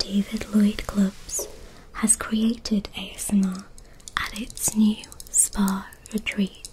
David Lloyd Clubs has created ASMR at its new spa retreat.